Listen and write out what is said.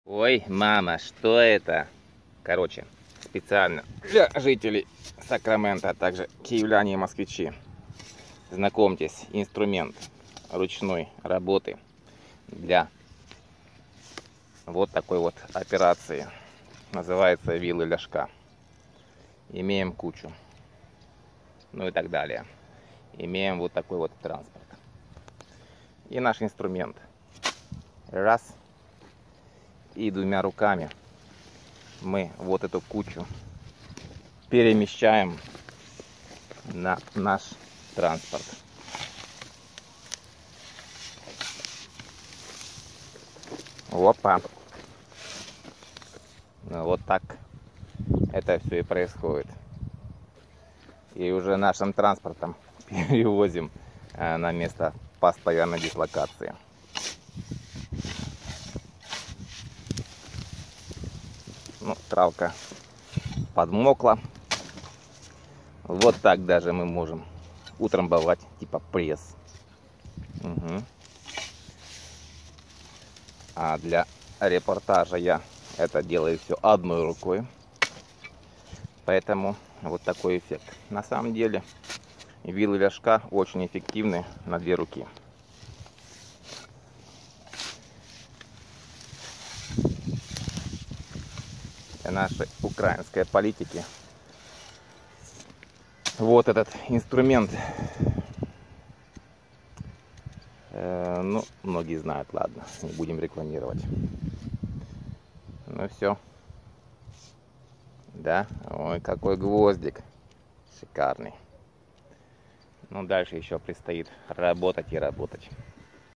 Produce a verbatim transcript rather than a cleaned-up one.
Ой, мама, что это? Короче, специально для жителей Сакрамента, а также киевляне и москвичи. Знакомьтесь, инструмент ручной работы для вот такой вот операции. Называется вилы ляшка. Имеем кучу. Ну и так далее. Имеем вот такой вот транспорт. И наш инструмент. Раз. И двумя руками мы вот эту кучу перемещаем на наш транспорт. Опа. Ну, вот так это все и происходит. И уже нашим транспортом перевозим на место постоянной дислокации. Ну, травка подмокла. Вот так даже мы можем утрамбовать, типа пресс. Угу. А для репортажа я это делаю все одной рукой. Поэтому вот такой эффект. На самом деле вилы ляшка очень эффективны на две руки. Для нашей украинской политики вот этот инструмент, э, ну, многие знают, ладно, не будем рекламировать. Ну все. Да, ой, какой гвоздик шикарный. Ну, дальше еще предстоит работать и работать.